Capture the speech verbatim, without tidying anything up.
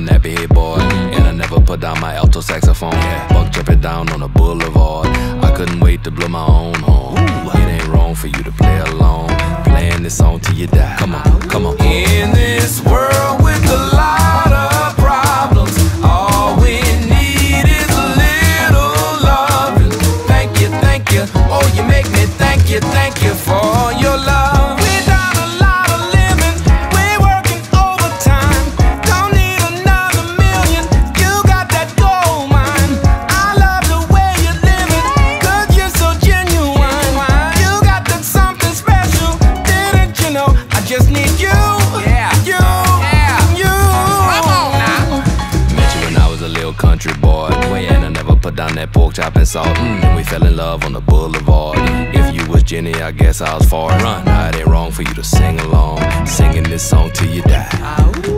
nappy head boy, and I never put down my alto saxophone. Buck jumping down on the boulevard. I couldn't wait to blow my own horn. It ain't wrong for you to play along, playing this song till you die. Come on, come on. In this world with a lot of problems, all we need is a little loving. Thank you, thank you. Oh, you make me thank you, thank you for your love. We done a lot of living, we working overtime. Don't need another million, you got that gold mine. I love the way you're living, cause you're so genuine. You got that something special, didn't you know? I just need you, yeah, you, yeah, you. Come on now. Met you when I was a little country boy, and I never put down that pork chop and salt. Mm. Then we fell in love on the boulevard. If you was Jenny, I guess I was far. Run. Now it ain't wrong for you to sing along, singing this song till you die.